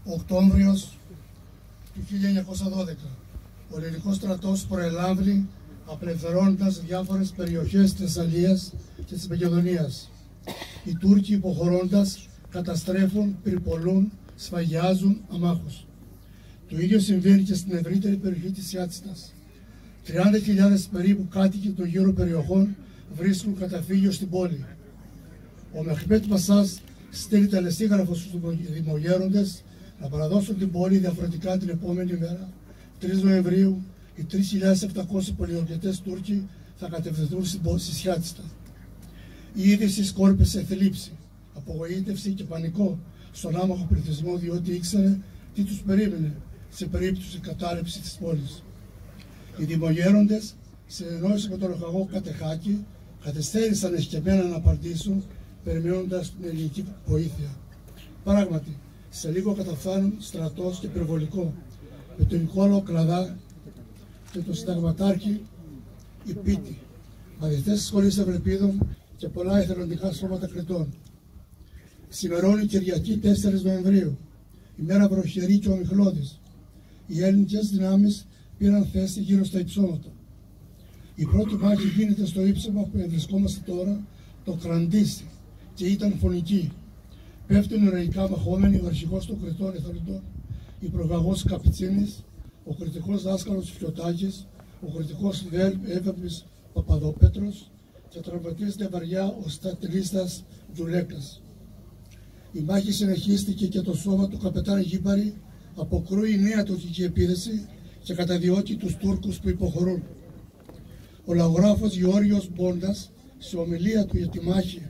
Οκτώβριος του 1912. Ο ελληνικός στρατός προελάβει απελευθερώνοντας διάφορες περιοχές της Θεσσαλίας και της Μακεδονίας. Οι Τούρκοι υποχωρώντας καταστρέφουν, πυρπολούν, σφαγιάζουν αμάχους. Το ίδιο συμβαίνει και στην ευρύτερη περιοχή της Ιάτσιτας. 30.000 περίπου κάτοικοι των γύρω περιοχών βρίσκουν καταφύγιο στην πόλη. Ο Μεχμέτ Πασάς στέλνει τελεσίγραφο στους δημογέροντες να παραδώσουν την πόλη διαφορετικά την επόμενη μέρα, 3 Νοεμβρίου, οι 3.700 πολιορκητές Τούρκοι θα κατευθυνθούν στη Σιάτσιτα. Η είδηση σκόρπισε θλίψη, απογοήτευση και πανικό στον άμαχο πληθυσμό, διότι ήξερε τι τους περίμενε σε περίπτωση κατάρρευσης της πόλης. Οι δημογέροντες, σε εννόηση με τον λοχαγό Κατεχάκη, καθυστέρησαν εσκεμμένα να απαντήσουν, περιμένοντας την ελληνική βοήθεια. Πράγματι, σε λίγο καταφθάνουν στρατός και πυροβολικό, με τον Νικόλαο Κλαδά και τον συνταγματάρχη Ιππίτη, μαθητές της σχολής Ευρεπίδων και πολλά εθελοντικά σώματα Κρητών. Σημερώνει Κυριακή 4 Νοεμβρίου, ημέρα βροχερή και ομιχλώδης. Οι ελληνικές δυνάμεις πήραν θέση γύρω στα υψώματα. Η πρώτη μάχη γίνεται στο ύψωμα που βρισκόμαστε τώρα, το Κραντήσι, και ήταν φωνική. Πέφτουν ηρωικά μαχόμενοι ο αρχηγός των Κρητών εθελοντών, η προγαγός Καπιτσίνης, ο κριτικός δάσκαλος Φιωτάκης, ο κριτικός Εύεμπης Παπαδόπετρος και τραυματίζεται βαριά ο στατελίστας Τζουλέκας. Η μάχη συνεχίστηκε και το σώμα του καπετάν Γήπαρη αποκρούει νέα τουρκική επίθεση και καταδιώκει τους Τούρκους που υποχωρούν. Ο λαογράφος Γεώργιος Μπόντας, σε ομιλία του για τη μάχη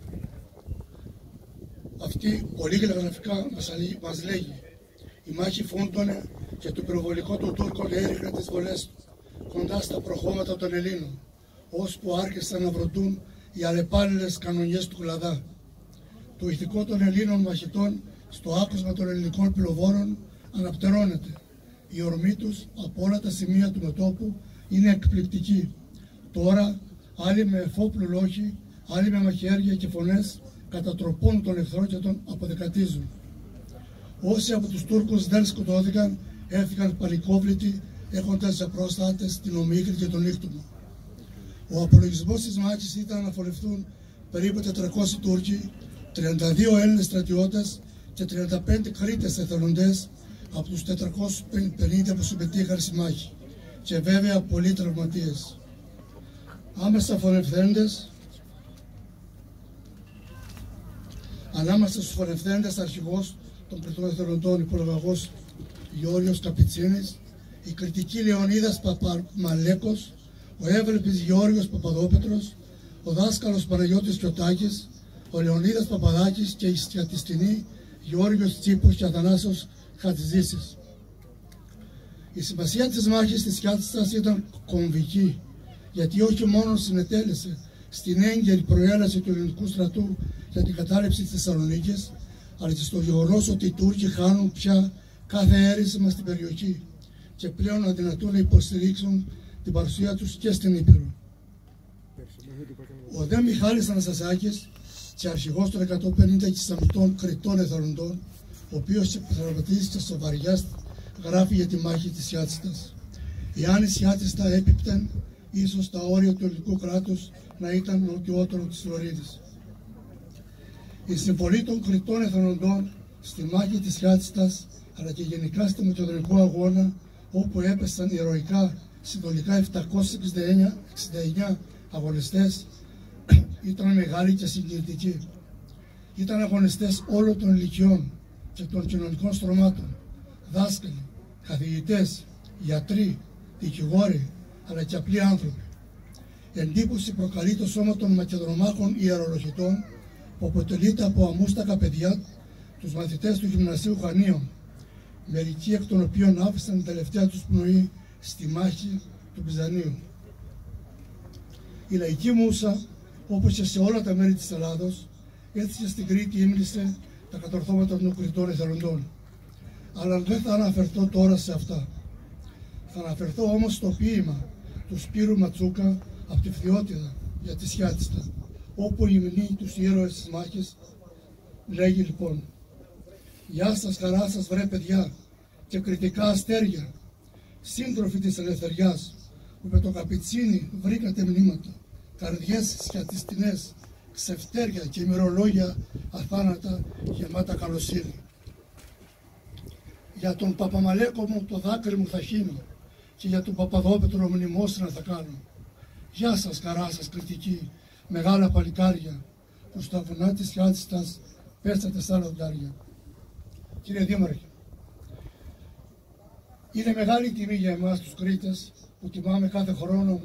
αυτή, πολύ γραφικά μας λέγει: η μάχη φούντωνε και το πυροβολικό των Τούρκων έριχνε τις βολές του κοντά στα προχώματα των Ελλήνων, ώσπου άρχισαν να βροντούν οι αλλεπάλληλες κανονιές του Κλαδά. Το ηθικό των Ελλήνων μαχητών στο άκουσμα των ελληνικών πυλοβόρων αναπτερώνεται. Η ορμή τους από όλα τα σημεία του μετώπου είναι εκπληκτική. Τώρα άλλοι με εφόπλου λόχοι, άλλοι με μαχαίρια και φωνές κατατροπώνουν τον εχθρό και τον αποδεκατίζουν. Όσοι από τους Τούρκους δεν σκοτώθηκαν έφυγαν παλικόβλητοι, έχοντας για πρόστατες την Ομίχλη και τον Ήχτουμο. Ο απολογισμός της μάχης ήταν να φορευτούν περίπου 400 Τούρκοι, 32 Έλληνες στρατιώτες και 35 Κρήτες εθελοντές από τους 450 που συμμετείχαν στη μάχη, και βέβαια πολλοί τραυματίες. Άμεσα φορευθέντες, ανάμεσα στους φορευθέντες αρχηγός των Κρητών εθελοντών υπολογαγός Γεώργιος Καπιτσίνης, η κριτική Λεωνίδας Παπαμαλέκος, ο Εύελπης Γεώργιος Παπαδόπετρος, ο δάσκαλος Παναγιώτης Φιωτάκης, ο Λεωνίδας Παπαδάκης και η στιατιστινή Γεώργιος Τσίπος και Αθανάσιος Χατζήσης. Η σημασία της μάχης της Σιάτσιτας ήταν κομβική, γιατί όχι μόνο συνετέλεσε στην έγκαιρη προέλαση του ελληνικού στρατού για την κατάρρευση της Θεσσαλονίκης, αλλά και στο γεγονός ότι οι Τούρκοι χάνουν πια κάθε αίρεσμα στην περιοχή και πλέον αδυνατούν να υποστηρίξουν την παρουσία τους και στην Ήπειρο. Ο δε Μιχάλης Αναστασάκης, και αρχηγός των 150 Κισταμιτών Κρητών εθελοντών, ο οποίος τραυματίστηκε στο Βαριάς, γράφει για τη μάχη της Σιάτσιτας. Εάν η Σιάτσιστα έπιπτε, ίσως τα όρια του ελληνικού κράτους να ήταν νοτιότερο της Φλωρίδης. Η συμβολή των Κρητών εθελοντών στη μάχη της Σιάτσιτας, αλλά και γενικά στο Μακεδονικό αγώνα, όπου έπεσαν ηρωικά συνολικά 769 αγωνιστές, ήταν μεγάλη και συγκινητική. Ήταν αγωνιστές όλων των ηλικιών και των κοινωνικών στρωμάτων, δάσκαλοι, καθηγητές, γιατροί, δικηγόροι, αλλά και απλοί άνθρωποι. Εντύπωση προκαλεί το σώμα των Μακεδονομάχων ιερολογητών, που αποτελείται από αμούστακα παιδιά, τους μαθητές του Γυμνασίου Χανίων, μερικοί εκ των οποίων άφησαν την τελευταία τους πνοή στη μάχη του Byzαντίου. Η λαϊκή μούσα, όπως και σε όλα τα μέρη της Ελλάδος, έτσι και στην Κρήτη ύμνησε τα κατορθώματα των Κρητών εθελοντών. Αλλά δεν θα αναφερθώ τώρα σε αυτά. Θα αναφερθώ όμως στο ποίημα του Σπύρου Ματσούκα από τη Φθιώτιδα για τη Σιάτσιστα, όπου η μνήμη τους ήρωες της μάχης λέγει λοιπόν: Γεια σας, χαρά σας βρε παιδιά και κριτικά αστέρια, σύντροφοι της ελευθεριάς, που με το καπιτσίνι βρήκατε μνήματα, καρδιές σκιατιστινές, ξεφτέρια και ημερολόγια αθάνατα γεμάτα καλοσύνη. Για τον Παπαμαλέκο μου το δάκρυ μου θα χύνω και για τον Παπαδόπετρο μνημόσυνα θα κάνω. Γεια σας, χαρά σας κριτική, μεγάλα παλικάρια, που στα βουνά της Χιάτσιστας πέσατε σαν λοντάρια. Κύριε Δήμαρχε, είναι μεγάλη τιμή για εμάς τους Κρήτες που τιμάτε κάθε χρόνο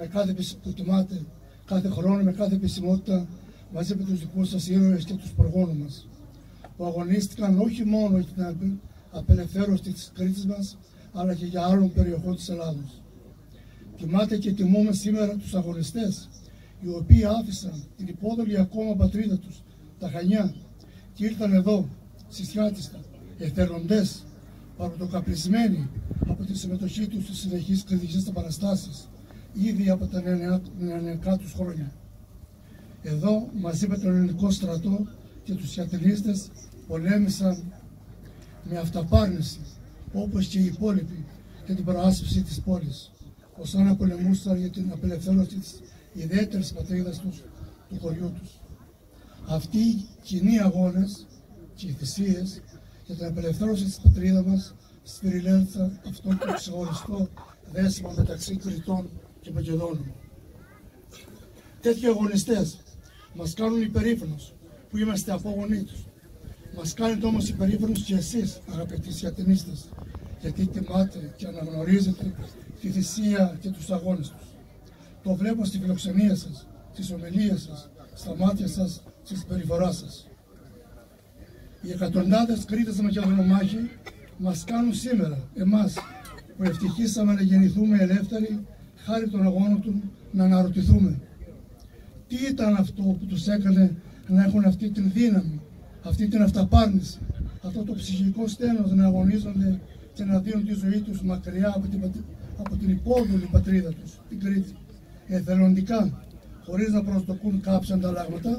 με κάθε επισημότητα μαζί με τους δικούς σας ήρωες και τους προγόνους μας, που αγωνίστηκαν όχι μόνο για την απελευθέρωση της Κρήτης μας, αλλά και για άλλων περιοχών της Ελλάδος. Τιμάτε και τιμούμε σήμερα τους αγωνιστές, οι οποίοι άφησαν την υπόδολη ακόμα πατρίδα τους, τα Χανιά, και ήρθαν εδώ, στη Χιάτσιστα, εθελοντές, παροτοκαπλισμένοι από τη συμμετοχή τους στις συνεχείς κριτικές επαναστάσεις, ήδη από τα νεανικά τους χρόνια. Εδώ, μαζί με τον ελληνικό στρατό και τους χιατινίστες, πολέμησαν με αυταπάρνηση, όπως και οι υπόλοιποι, για την προάσπιση της πόλης, ως να πολεμούσαν για την απελευθέρωση της ιδιαίτερης πατρίδας τους, του χωριού τους. Αυτοί οι κοινοί αγώνες και οι θυσίες για την απελευθέρωση της πατρίδας μας σφυριλένθαν αυτό το ξεχωριστό δέσιμο μεταξύ Κρητών και Μακεδόνων. Τέτοιοι αγωνιστές μας κάνουν υπερήφανος που είμαστε απόγονοί τους. Μας κάνετε όμως υπερήφανος και εσείς, αγαπητοί χιατινίστες, γιατί τιμάτε και αναγνωρίζετε τη θυσία και τους αγώνες τους. Το βλέπω στη φιλοξενία σας, στις ομιλίες σας, στα μάτια σας, στη συμπεριφορά σας. Οι εκατοντάδες Κρήτες μακεδονομάχοι μας κάνουν σήμερα, εμάς, που ευτυχήσαμε να γεννηθούμε ελεύθεροι, χάρη των αγώνων του, να αναρωτηθούμε. Τι ήταν αυτό που τους έκανε να έχουν αυτή την δύναμη, αυτή την αυταπάρνηση, αυτό το ψυχικό στένος να αγωνίζονται και να δίνουν τη ζωή τους μακριά από την υπόδουλη πατρίδα τους, την Κρήτη, εθελοντικά, χωρίς να προσδοκούν κάποια ανταλλάγματα.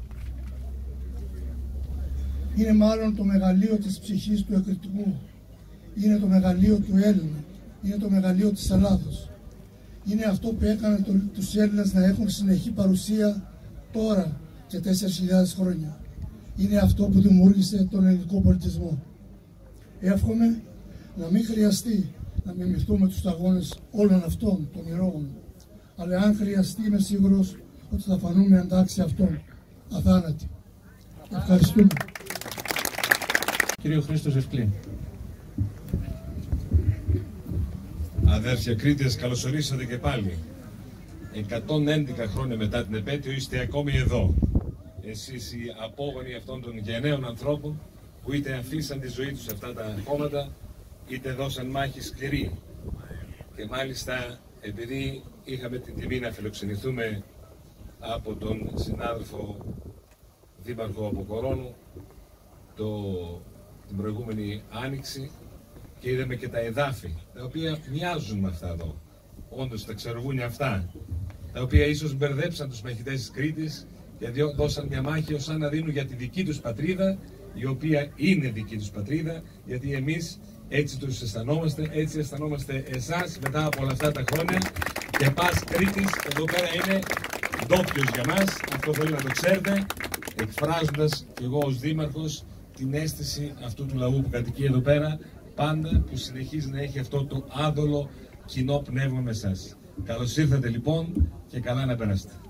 Είναι μάλλον το μεγαλείο της ψυχής του εκρητικού, είναι το μεγαλείο του Έλληνα, είναι το μεγαλείο της Ελλάδος. Είναι αυτό που έκανε τους Έλληνες να έχουν συνεχή παρουσία τώρα και 4.000 χρόνια. Είναι αυτό που δημιούργησε τον ελληνικό πολιτισμό. Εύχομαι να μην χρειαστεί να μιμηθούμε τους αγώνες όλων αυτών των ηρώων, αλλά αν χρειαστεί είμαι σίγουρος ότι θα φανούμε εντάξει αυτών, αθάνατοι. Ευχαριστούμε. Κύριο Χρήστος Ευκλή. Αδέρφια Κρήτες, καλωσορίσατε και πάλι. 111 χρόνια μετά την επέτειο είστε ακόμη εδώ. Εσείς οι απόγονοι αυτών των γενναίων ανθρώπων που είτε αφήσαν τη ζωή τους σε αυτά τα κόμματα, είτε δώσαν μάχη σκληρή. Και μάλιστα επειδή είχαμε την τιμή να φιλοξενηθούμε από τον συνάδελφο Δήμαρχο Αποκορώνου την προηγούμενη Άνοιξη και είδαμε και τα εδάφη, τα οποία μοιάζουν με αυτά εδώ. Όντως τα ξεροβούνια αυτά, τα οποία ίσως μπερδέψαν τους μαχητές της Κρήτης και δώσαν μια μάχη ως να δίνουν για τη δική τους πατρίδα, η οποία είναι δική τους πατρίδα, γιατί εμείς έτσι τους αισθανόμαστε, έτσι αισθανόμαστε εσάς μετά από όλα αυτά τα χρόνια. Και πας Κρήτης, εδώ πέρα είναι ντόπιος για μας, αυτό θέλω να το ξέρετε, εκφράζοντας και εγώ ως δήμαρχος την αίσθηση αυτού του λαού που κατοικεί εδώ πέρα, πάντα που συνεχίζει να έχει αυτό το άδολο κοινό πνεύμα με εσάς. Καλώς ήρθατε λοιπόν και καλά να περάσετε.